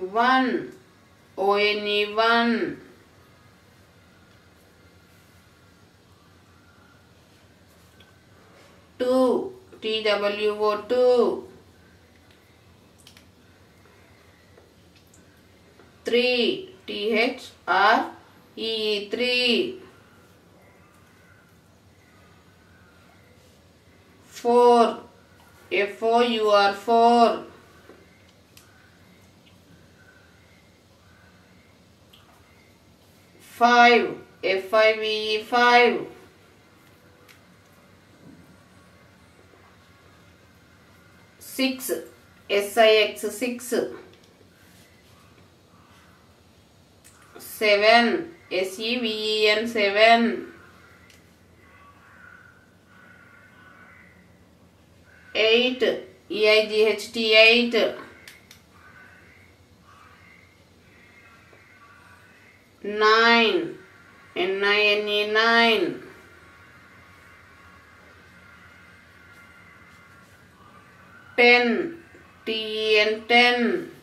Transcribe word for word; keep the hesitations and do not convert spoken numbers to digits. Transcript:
one, O N E one. Two, T W O two. Three, T H R E E three. Four, F O U R four. Five, F I V E five. Six, S I X six. Seven, S E V E N seven. Eight, E I G H T eight. Nine, N I N E nine. Ten, T E N ten.